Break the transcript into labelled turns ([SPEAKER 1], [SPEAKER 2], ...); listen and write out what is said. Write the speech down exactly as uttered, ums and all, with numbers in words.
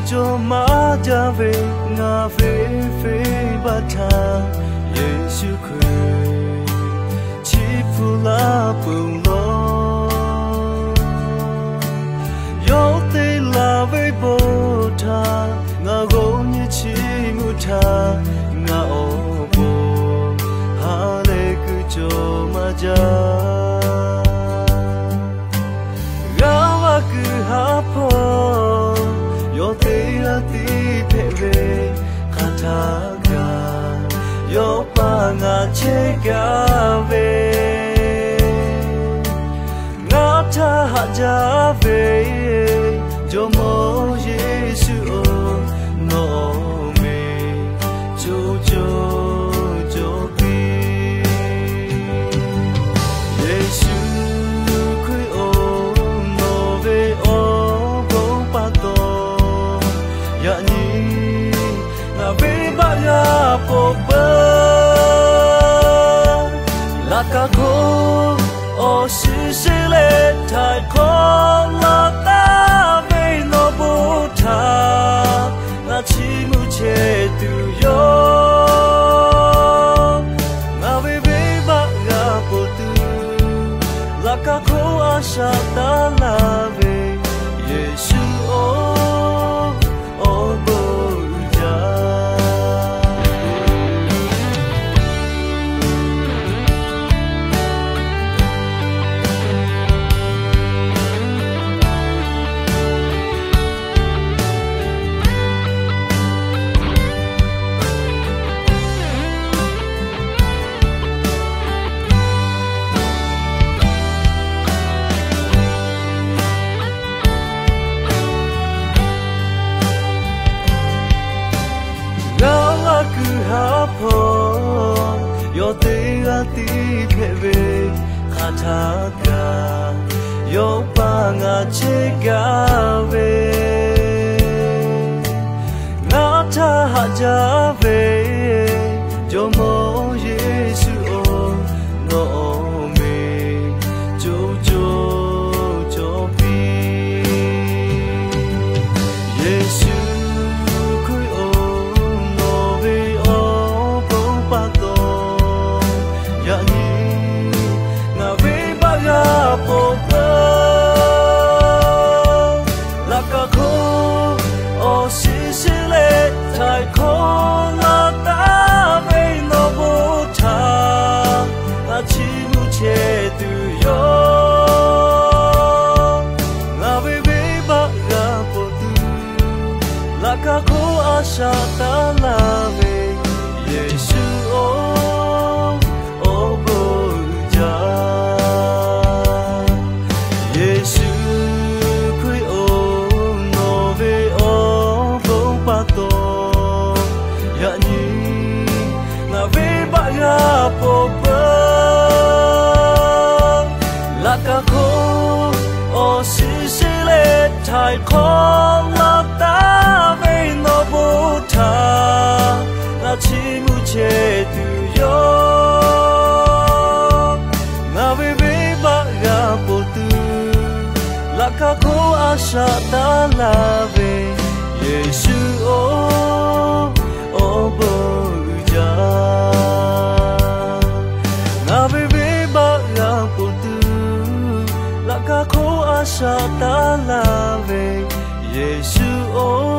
[SPEAKER 1] cho má cha về ngà về về ba thà Giêsu Christ chỉ phụ la bùng lo yo tê là về bồ thà ngà gỗ như chỉ mu thà ngà ô bồ hà lê cứ cho má cha ha po yo te la ti pe ve kata ga yo pa nga che ga ve nga ta ha ja ve jo mo Yesu o no me jo jo jo bi Yesu là cả cô ô sư sư lệ thái khó là ta về nó bố thà là chỉ mu che từ yo ngà về về ba gà bố tư là cả cô asha ta là về Giêsu ô ô bố yo te ga ti phe ve kha ga yo pa nga che ga ve na ta ha ja ve jo mo Yesu o no me jo jo jo bi Yesu Asha ta la ve Yesu o o bo ja Yesu kui o no ve o bo pa to ya ni na ve ba ga po pa la ka ko o si si le thai ko la ta ve no bố thà là chỉ mu che từ yo ngà về về ba ga bố tư là cả cô asha ta là về Giêsu o o bố ja ngà về về ba ga bố tư là cả cô asha ta là về Giêsu o